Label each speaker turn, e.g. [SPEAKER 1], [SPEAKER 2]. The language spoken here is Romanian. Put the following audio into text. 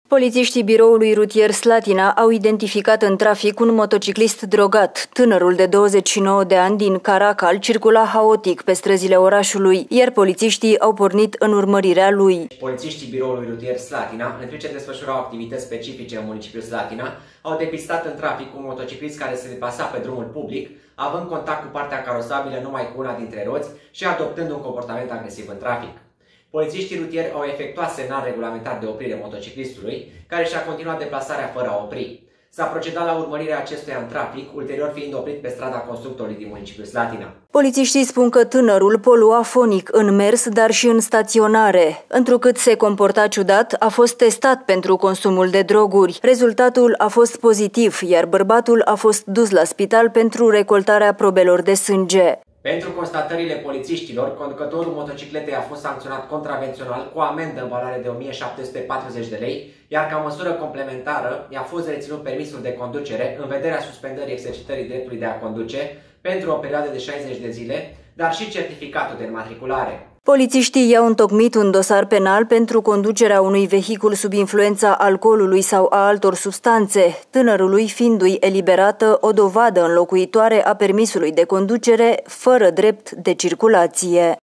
[SPEAKER 1] Polițiștii biroului rutier Slatina au identificat în trafic un motociclist drogat. Tânărul de 29 de ani din Caracal circula haotic pe străzile orașului, iar polițiștii au pornit în urmărirea lui.
[SPEAKER 2] Polițiștii biroului rutier Slatina, în timp ce desfășurau activități specifice în municipiul Slatina, au depistat în trafic un motociclist care se deplasa pe drumul public, având contact cu partea carosabilă numai cu una dintre roți și adoptând un comportament agresiv în trafic. Polițiștii rutieri au efectuat semnal regulamentar de oprire motociclistului, care și-a continuat deplasarea fără a opri. S-a procedat la urmărirea acestuia în trafic, ulterior fiind oprit pe strada Constructorului din municipiul Slatina.
[SPEAKER 1] Polițiștii spun că tânărul polua fonic în mers, dar și în staționare. Întrucât se comporta ciudat, a fost testat pentru consumul de droguri. Rezultatul a fost pozitiv, iar bărbatul a fost dus la spital pentru recoltarea probelor de sânge.
[SPEAKER 2] Pentru constatările polițiștilor, conducătorul motocicletei a fost sancționat contravențional cu amendă în valoare de 1740 de lei, iar ca măsură complementară i-a fost reținut permisul de conducere în vederea suspendării exercitării dreptului de a conduce pentru o perioadă de 60 de zile, dar și certificatul de înmatriculare.
[SPEAKER 1] Polițiștii i-au întocmit un dosar penal pentru conducerea unui vehicul sub influența alcoolului sau a altor substanțe, tânărului fiindu-i eliberată o dovadă înlocuitoare a permisului de conducere fără drept de circulație.